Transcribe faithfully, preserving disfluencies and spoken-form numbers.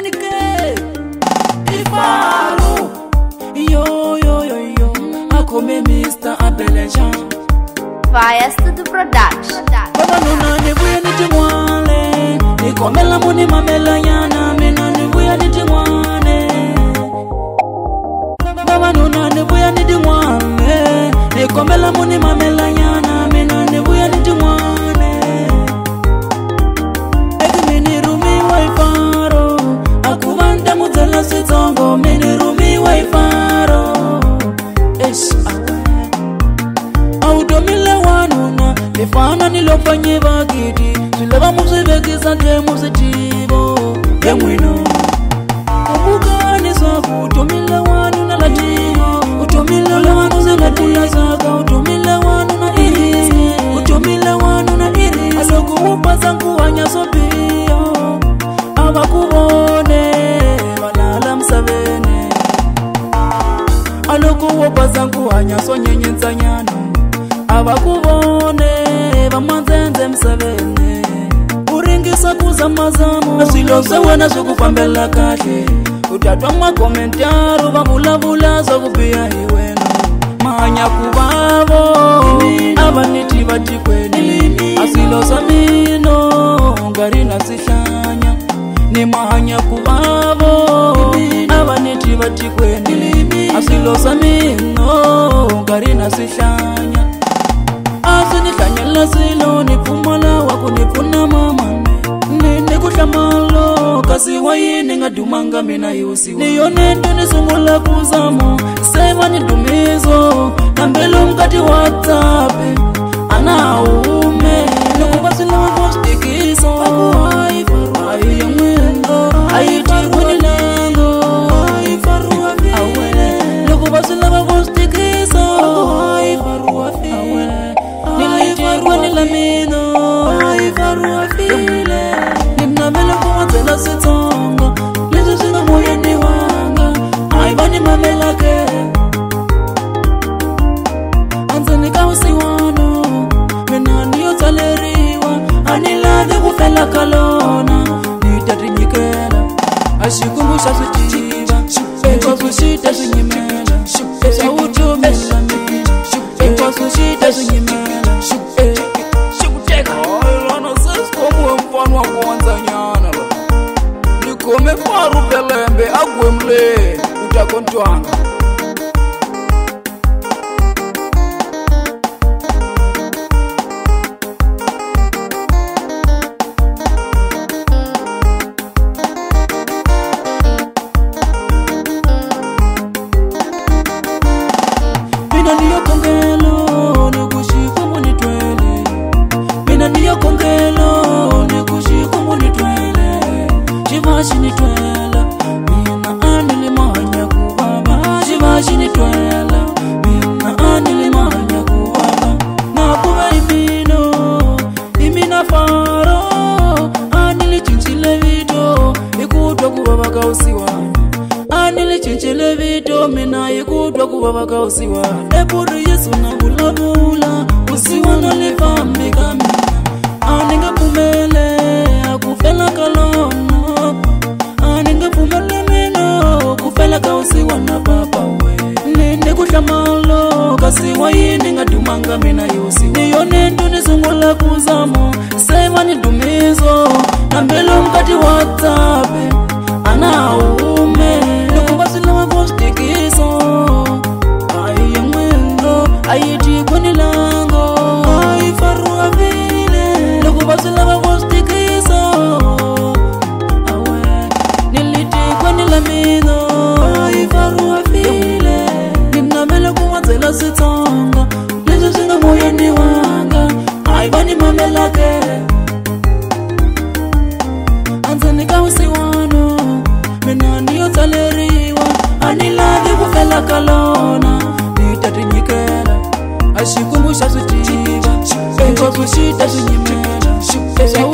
Ike Ifaro Yo yo yo yo Akome Mister Abelejan Via Studio Production. Baba nuna nibuya nitimwane Nikomela muni mamela yana Mina nibuya nitimwane Baba nuna nibuya nitimwane Nikomela muni mamela yana Mina nibuya nitimwane Eki mini rumi wa ifaro Akubanda muzela sitongo Mini rumi wa ifaro Eish Audomile wanuna Nifana nilofanye bagiti Sileva muzivekisa ke muzitivo Yemwino Ubukani saku Utomile wanuna lativo Utomile wanuna zingatula saka Utomile wanuna iri Utomile wanuna iri Asoku upaza nkuwanya sopio Aba kubone Walala msavene Aloku upaza nkuwanya sonyenye nsanyano Abakubone bamanzenze msabene Uringisa kuzamazamo Nasilose wena sukupambela kahle Utatwa makomentaru Babulavula zakupia hiweno Mahanya kubabo Abaniti batikweni Asilosa mino Ngarina sishanya Ni mahanya kubabo Abaniti batikweni Asilosa mino Ngarina sishanya Asini kanyala silo nipumala wako nipuna mama Nene kushamalo kasi waini ngadumanga mina yusi Niyone nduni sungula kuzamo Seva nidumizo Nambelo mkati watape Ana ume Nukubasila wakostikiso Akuwai faru Ayi mwendo Ayi tirwini lengo Ayi faru wafi Awele Nukubasila wakostikiso Akuwai faru wafi Awele Nilitirwa nilamino Aifaru afile Ninamele kuwazela sitongo Lizo singa moya ni wanga Aibani mamelake Anzanika usiwano Menani yotaleriwa Anilade kufela kalona Nitatinyikela Ashikumbusha suchiva Eko sushita sunyimela Esa utumila mina Eko sushita sunyimela Nikome faru pelembe agwemle utakontwanga Mina niyo kongelo nikushika munitwele Mina niyo kongelo nikushika munitwele Shivashi nitwela Mina anili mahanya kubaba Shivashi nitwela Mina anili mahanya kubaba Nakuwa imino Imina faro Anili chinchile vito Ikutwa kubaba kausiwana Anili chinchile vito Mina ikutwa kubaba kausiwana Eburi yesu na bula bula Usiwana lifambi kamina Aninga pumele Akufela kalona Aninga pumele mino Kufela kausiwana papa we Nende kushamalo Kasiwa yini ngadumanga mina yusi Niyone nduni sungula kuzamo Seva nidumizo Nambelo mkati watape Ana ume Nukubasila wakostikiso Ayi mwendo Ayi jikweni lango Ayi faru avile Nukubasila wakostikiso Awe Nilitikwa nilamino Ayi faru avile Ninamele kuwazela sitonga Lizo singa moya ni wanga Aibani mamelake Anzanika usiwano Menani yotaleriwa Aniladi kufela kalona Nitatinyikela Ashikumbusha suchiva Eko sushita sunyimela Esa